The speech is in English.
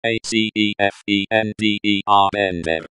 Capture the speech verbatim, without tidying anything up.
A C E F E N D E R Bender.